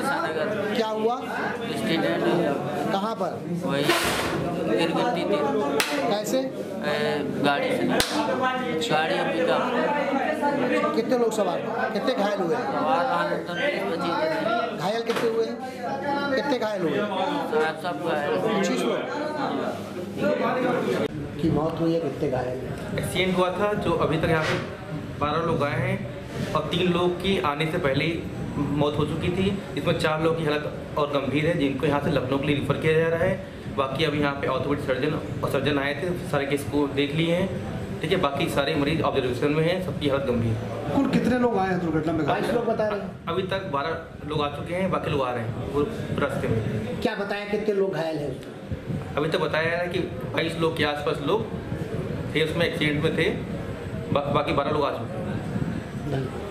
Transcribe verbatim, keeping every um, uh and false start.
नगर। क्या हुआ? एक्सीडेंट। कहाँ पर? वही गिर गिरती थी। कैसे? गाड़ी से। गाड़ी अभी का। कितने लोग सवार? कितने घायल हुए? घायल कितने हुए? कितने घायल हुए? सब घायल। पच्चीस लोग की मौत हुई है, कितने घायल? एक्सीडेंट हुआ था जो अभी तक यहाँ पे बारह लोग आए हैं और तीन लोग की आने से पहले ही मौत हो चुकी थी। इसमें चार लोगों की हालत और गंभीर है जिनको यहाँ से लखनऊ के लिए रेफर किया जा रहा है। बाकी अभी यहाँ पे ऑर्थोपेडिक सर्जन और सर्जन आए थे, सारे केस को देख लिए हैं। ठीक है, बाकी सारे मरीज ऑब्जर्वेशन में हैं, सबकी हालत गंभीर है। कुल कितने लोग आए हैं दुर्घटना में? बाईस लोग बता रहे हैं। अभी तक बारह लोग आ चुके हैं, बाकी लोग आ रहे हैं वो रास्ते में। क्या बताया कितने लोग घायल हैं? अभी तक बताया है कि बाईस लोग के आसपास लोग थे उसमें एक्सीडेंट में थे, बा, बाकी बारह लोग आ चुके हैं।